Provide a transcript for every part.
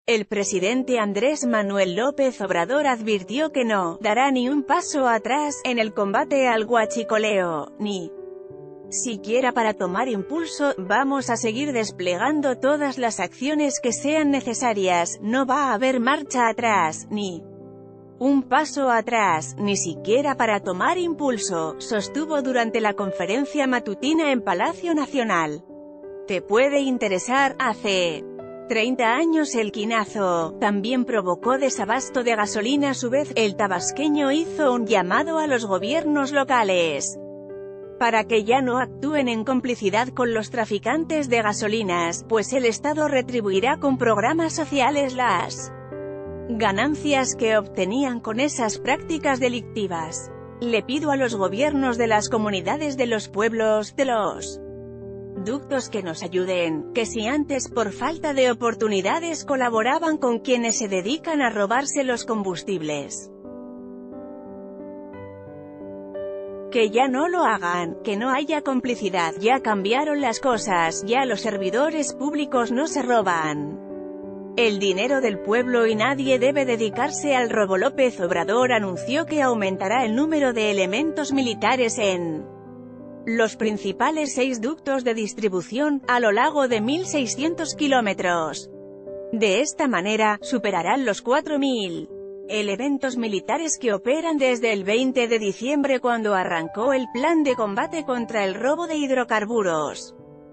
El presidente Andrés Manuel López Obrador advirtió que no dará ni un paso atrás en el combate al huachicoleo, ni siquiera para tomar impulso. Vamos a seguir desplegando todas las acciones que sean necesarias, no va a haber marcha atrás, ni un paso atrás, ni siquiera para tomar impulso, sostuvo durante la conferencia matutina en Palacio Nacional. Te puede interesar. Hace 30 años el quinazo también provocó desabasto de gasolina. A su vez, el tabasqueño hizo un llamado a los gobiernos locales para que ya no actúen en complicidad con los traficantes de gasolinas, pues el Estado retribuirá con programas sociales las ganancias que obtenían con esas prácticas delictivas. Le pido a los gobiernos de las comunidades de los pueblos, de los ductos que nos ayuden, que si antes por falta de oportunidades colaboraban con quienes se dedican a robarse los combustibles, que ya no lo hagan, que no haya complicidad, ya cambiaron las cosas, ya los servidores públicos no se roban el dinero del pueblo y nadie debe dedicarse al robo. López Obrador anunció que aumentará el número de elementos militares en los principales 6 ductos de distribución, a lo largo de 1.600 kilómetros. De esta manera, superarán los 4.000 elementos militares que operan desde el 20 de diciembre cuando arrancó el plan de combate contra el robo de hidrocarburos.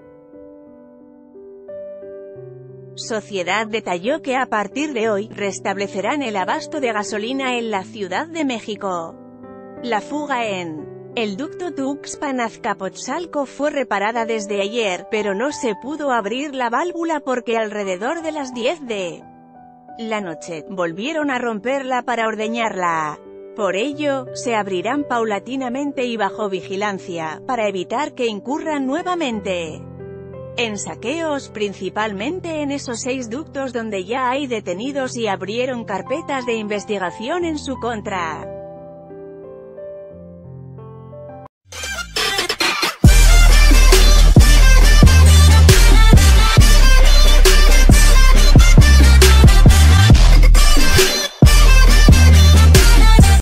Sociedad detalló que a partir de hoy, restablecerán el abasto de gasolina en la Ciudad de México. La fuga en el ducto Tuxpan-Azcapotzalco fue reparada desde ayer, pero no se pudo abrir la válvula porque alrededor de las 10 de la noche, volvieron a romperla para ordeñarla. Por ello, se abrirán paulatinamente y bajo vigilancia, para evitar que incurran nuevamente en saqueos, principalmente en esos 6 ductos donde ya hay detenidos y abrieron carpetas de investigación en su contra.